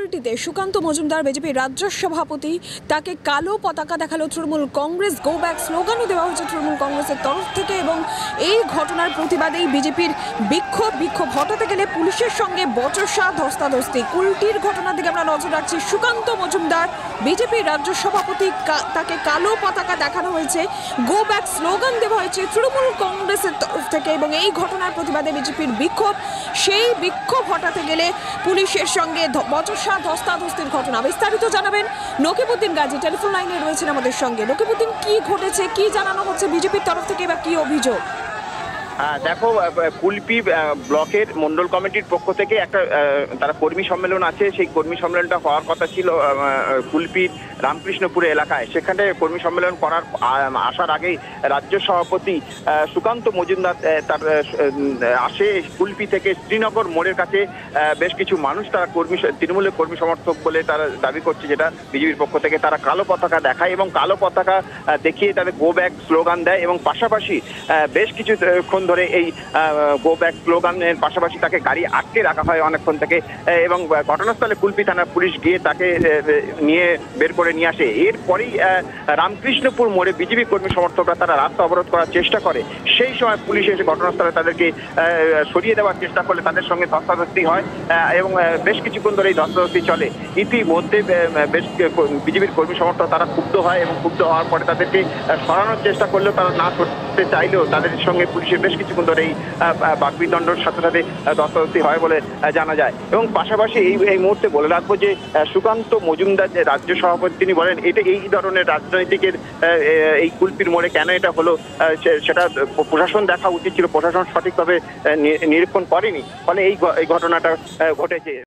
কুলটিতে Sukanta Majumdar BJP রাজ্য সভাপতি, তাকে কালো পতাকা দেখালো তৃণমূল কংগ্রেস। গো ব্যাক স্লোগানও দেওয়া হয়েছে তৃণমূল কংগ্রেসের তরফ থেকে। এবং এই ঘটনার প্রতিবাদেই বিজেপির বিক্ষোভ হটাতে গেলে পুলিশের সঙ্গে বচসা, ধস্তাধস্তি। কুলটির ঘটনার দিকে আমরা নজর রাখছি। সুকান্ত মজুমদার বিজেপি রাজ্য সভাপতি, তাকে কালো পতাকা দেখানো হয়েছে, গো ব্যাক স্লোগান দেওয়া হয়েছে তৃণমূল কংগ্রেসের তরফ থেকে। এবং এই ঘটনার প্রতিবাদে বিজেপির বিক্ষোভ, সেই বিক্ষোভ হটাতে গেলে পুলিশের সঙ্গে বচসা, ধস্তাধস্তির ঘটনা। বিস্তারিত জানাবেন নকিবউদ্দিন গাজী, টেলিফোন লাইনে রয়েছেন আমাদের সঙ্গে। নকিবউদ্দিন, কি ঘটেছে, কি জানানো হচ্ছে বিজেপির তরফ থেকে বা কি অভিযোগ? দেখো, কুলপি ব্লকের মন্ডল কমিটির পক্ষ থেকে একটা তারা কর্মী সম্মেলন আছে। সেই কর্মী সম্মেলনটা হওয়ার কথা ছিল কুলপির রামকৃষ্ণপুর এলাকায়। সেখানে কর্মী সম্মেলন করার আসার আগেই রাজ্য সভাপতি সুকান্ত মজুমদার তার আসে কুলপি থেকে শ্রীনগর মোড়ের কাছে। বেশ কিছু মানুষ তারা তৃণমূলের কর্মী সমর্থক বলে তারা দাবি করছে, যেটা বিজেপির পক্ষ থেকে, তারা কালো পতাকা দেখায় এবং কালো পতাকা দেখিয়ে তাদের গো ব্যাক স্লোগান দেয়। এবং পাশাপাশি বেশ কিছুক্ষণ ধরে এই গো ব্যাক স্লোগানের পাশাপাশি তাকে গাড়ি আটকে রাখা হয় অনেকক্ষণ থেকে। এবং ঘটনাস্থলে কুলপি থানার পুলিশ গিয়ে তাকে বের করে নিয়ে আসে। এরপরেই রামকৃষ্ণপুর মোড়ে বিজেপি কর্মী সমর্থকরা তারা রাস্তা অবরোধ করার চেষ্টা করে। সেই সময় পুলিশ এসে ঘটনাস্থলে তাদেরকে সরিয়ে দেওয়ার চেষ্টা করলে তাদের সঙ্গে ধস্তাধস্তি হয় এবং বেশ কিছুক্ষণ ধরে এই ধস্তাধস্তি চলে। ইতিমধ্যে বেশ বিজেপির কর্মী সমর্থক তারা ক্ষুব্ধ হয় এবং ক্ষুব্ধ হওয়ার পরে তাদেরকে সরানোর চেষ্টা করলেও তারা না করতে চাইলেও তাদের সঙ্গে পুলিশের বেশ কিছুক্ষণ ধরে এই বাকবিতণ্ডার সাথে সাথে ধস্তাধস্তি হয় বলে জানা যায়। এবং পাশাপাশি এই মুহূর্তে বলে রাখবো যে সুকান্ত মজুমদার যে রাজ্য সভাপতি, তিনি বলেন এটা এই ধরনের রাজনৈতিকের এই কুলপির মোড়ে কেন এটা হলো সেটা প্রশাসন দেখা উচিত ছিল। প্রশাসন সঠিকভাবে নিরীক্ষণ করেনি, ফলে এই ঘটনাটা ঘটেছে।